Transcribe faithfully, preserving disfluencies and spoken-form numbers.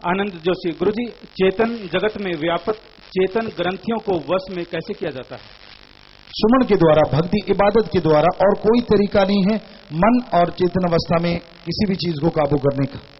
आनंद जोशी गुरु जी, चेतन जगत में व्यापक चेतन ग्रंथियों को वश में कैसे किया जाता है? सुमन के द्वारा, भक्ति इबादत के द्वारा, और कोई तरीका नहीं है मन और चेतन अवस्था में किसी भी चीज को काबू करने का।